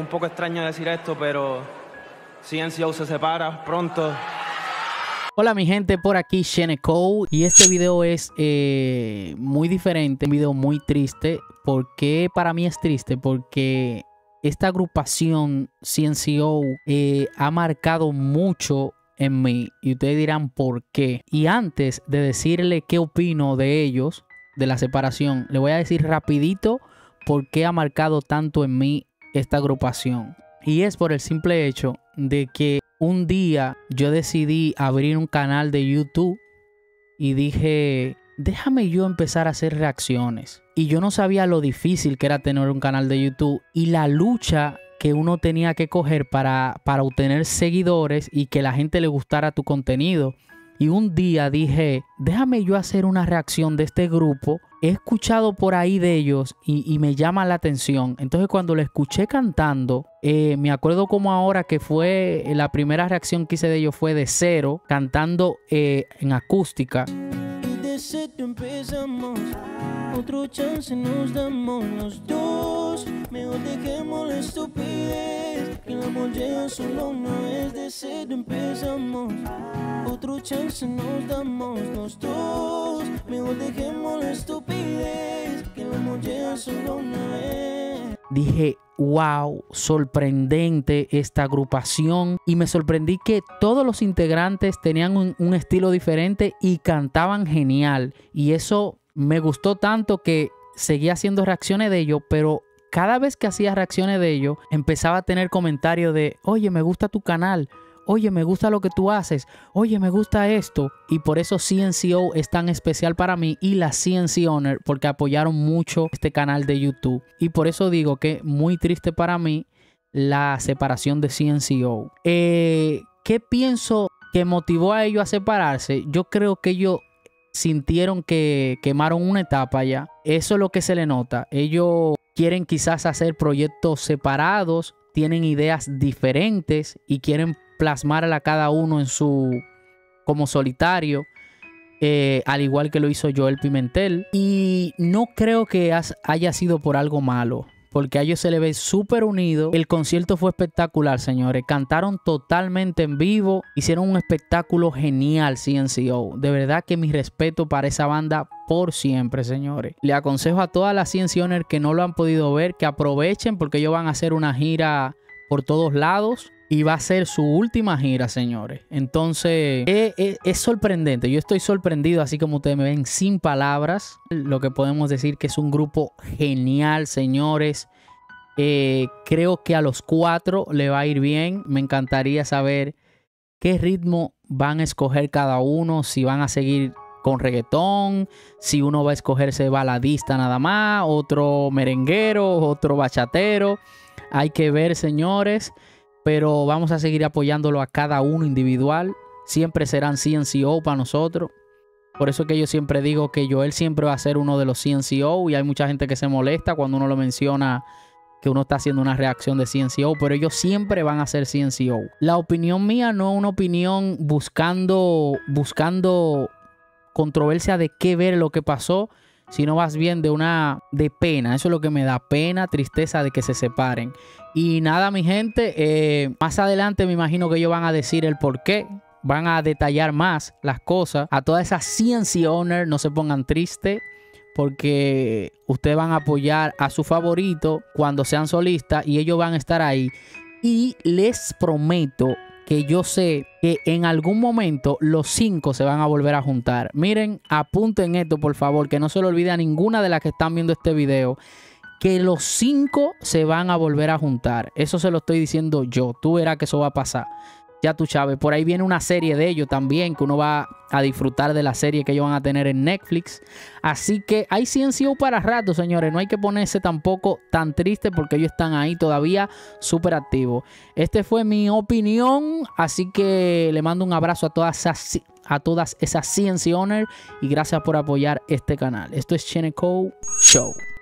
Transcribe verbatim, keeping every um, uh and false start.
un poco extraño decir esto, pero C N C O se separa pronto. Hola mi gente, por aquí Sheneco, y este video es eh, muy diferente, un video muy triste. ¿Por qué para mí es triste? Porque esta agrupación C N C O eh, ha marcado mucho en mí, y ustedes dirán por qué. Y antes de decirle qué opino de ellos, de la separación, le voy a decir rapidito por qué ha marcado tanto en mí esta agrupación. Y es por el simple hecho de que un día yo decidí abrir un canal de YouTube y dije, déjame yo empezar a hacer reacciones. Y yo no sabía lo difícil que era tener un canal de YouTube y la lucha que uno tenía que coger para, para obtener seguidores y que la gente le gustara tu contenido. Y un día dije, déjame yo hacer una reacción de este grupo. He escuchado por ahí de ellos y, y me llama la atención. Entonces cuando lo escuché cantando, eh, me acuerdo como ahora que fue la primera reacción que hice de ellos fue de Cero, cantando eh, en acústica. Empezamos, otro chance nos damos los dos. Mejor dejemos la estupidez, que el amor llega solo no es de cero. Empezamos, otro chance nos damos los dos. Mejor dejemos la estupidez, que el amor llega solo no es. Dije, wow, sorprendente esta agrupación. Y me sorprendí que todos los integrantes tenían un, un estilo diferente y cantaban genial. Y eso me gustó tanto que seguía haciendo reacciones de ellos, pero cada vez que hacía reacciones de ellos, empezaba a tener comentarios de, oye, me gusta tu canal. Oye, me gusta lo que tú haces. Oye, me gusta esto. Y por eso C N C O es tan especial para mí y la C N C Owner, porque apoyaron mucho este canal de YouTube. Y por eso digo que muy triste para mí la separación de C N C O. Eh, ¿Qué pienso que motivó a ellos a separarse? Yo creo que ellos sintieron que quemaron una etapa ya. Eso es lo que se le nota. Ellos quieren quizás hacer proyectos separados, tienen ideas diferentes y quieren plasmar a cada uno en su como solitario, eh, al igual que lo hizo Joel Pimentel. Y no creo que has, haya sido por algo malo, porque a ellos se le ve súper unido. El concierto fue espectacular, señores. Cantaron totalmente en vivo. Hicieron un espectáculo genial, C N C O. De verdad que mi respeto para esa banda por siempre, señores. Le aconsejo a todas las C N C Owners que no lo han podido ver, que aprovechen, porque ellos van a hacer una gira por todos lados. Y va a ser su última gira, señores. Entonces, es, es, es sorprendente. Yo estoy sorprendido, así como ustedes me ven, sin palabras. Lo que podemos decir que es un grupo genial, señores. Eh, creo que a los cuatro le va a ir bien. Me encantaría saber qué ritmo van a escoger cada uno. Si van a seguir con reggaetón, si uno va a escogerse baladista nada más, otro merenguero, otro bachatero. Hay que ver, señores. Pero vamos a seguir apoyándolo a cada uno individual. Siempre serán C N C O para nosotros. Por eso es que yo siempre digo que Joel siempre va a ser uno de los C N C O. Y hay mucha gente que se molesta cuando uno lo menciona, que uno está haciendo una reacción de C N C O. Pero ellos siempre van a ser C N C O. La opinión mía no es una opinión buscando, buscando controversia de qué ver lo que pasó, sino más bien de una de pena. Eso es lo que me da pena, tristeza de que se separen. Y nada, mi gente, eh, más adelante me imagino que ellos van a decir el por qué. Van a detallar más las cosas. A todas esas C N C Owners, no se pongan tristes, porque ustedes van a apoyar a su favorito cuando sean solistas y ellos van a estar ahí. Y les prometo que yo sé que en algún momento los cinco se van a volver a juntar. Miren, apunten esto, por favor, que no se lo olvide a ninguna de las que están viendo este video, que los cinco se van a volver a juntar. Eso se lo estoy diciendo yo. Tú verás que eso va a pasar. Ya tú sabes, por ahí viene una serie de ellos también, que uno va a disfrutar de la serie que ellos van a tener en Netflix. Así que hay C N C O para rato, señores. No hay que ponerse tampoco tan triste, porque ellos están ahí todavía súper activos. Este fue mi opinión, así que le mando un abrazo a todas esas, a todas esas C N C Owners y gracias por apoyar este canal. Esto es Sheneco Show.